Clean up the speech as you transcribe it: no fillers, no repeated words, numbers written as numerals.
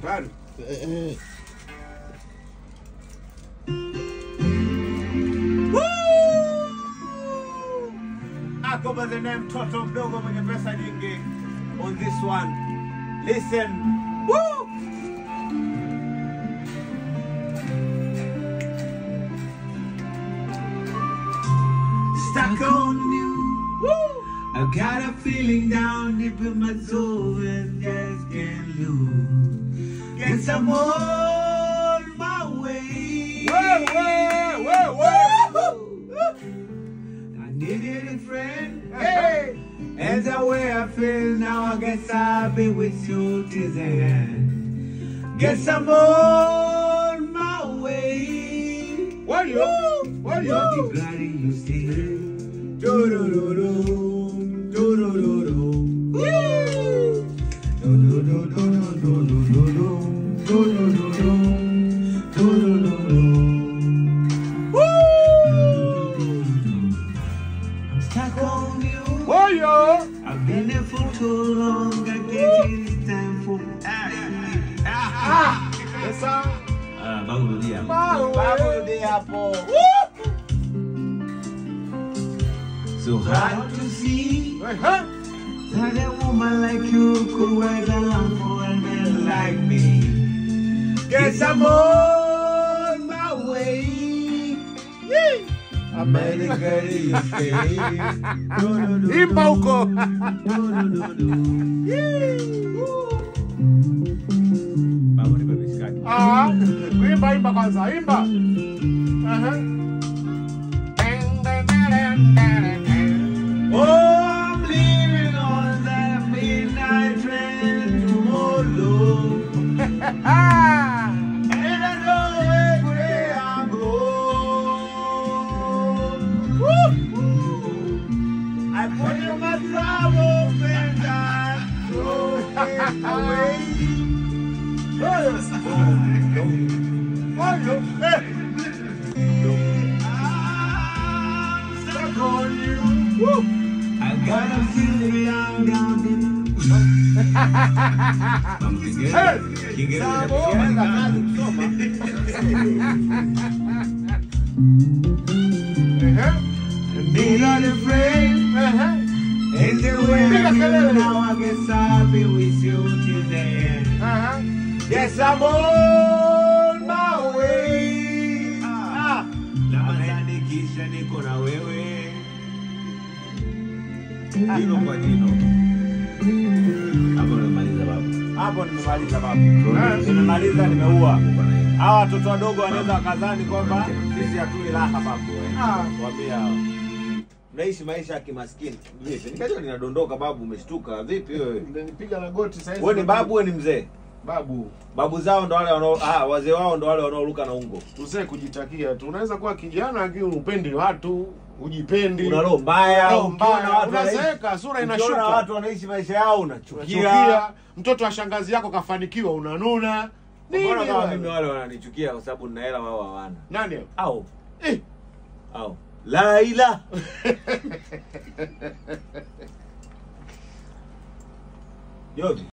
Tayari. Ako by the name Toto mdogo mwenye pesa nyingi on this one. Listen. Woo! Stuck on you. Woo! I got a feeling down deep in my soul and just can't lose. Get some more my way. Whoa, whoa, whoa, whoa. I needed a friend. Hey! And the way I feel now, I guess I'll be with you till the end. Get some more my way. What you? What you? I'm glad you stay. Do do do do do do do do. Woo! Do do do do do do do do do do do do do do. Woo! I'm stuck on you. Oh yo! I've been there for too long. I guess it's time for Yes sir. Babu dia. Babu dia po. So hard to see that a woman like you could wait along for a man like me. Guess I'm on my way. I made a girl you stay. Imba huko. Babu ni baby skaki. Imba kwanza, imba. Oh, I'm leaving on that midnight train tomorrow. And I know where I'm going. I put in my troubles and I throw it away. I'm stuck on you. Woo! I gotta feel young down in. Be not afraid. And the way I feel now, I guess I'll be with you till the end. Yes, I'm on my way. Labda kisha niko na wewe. Dino kwa dino. Hapo nimemaliza babu. Hapo nimemaliza babu. Nimemaliza, nimeua. Hawa watoto wadogo wanaweza wakadhani kwamba sisi hatuli raha babu. Waambia unaishi maisha ya kimaskini. Yes, nikajua ninadondoka babu, umeshtuka. Vipi wewe? Nipiga na goti sasa hivi. Wewe ni babu, wewe ni mzee? Babu. Babu zao ndo wale wanao wazee wao ndo wale wanaoruka na ungo. Usije kujitakia tu. Unaweza kuwa kijana lakini upendi watu, ujipendi. Una roho mbaya, ukiona watu unazeeka, sura inashuka. Ukiona watu wanaishi maisha yao unachukia. Mtoto wa shangazi yako kafanikiwa unanuna. Mbona kama mimi wale wananichukia kwa sababu nina hela wao hawana? Nani? Au. Au. Laila. Yote.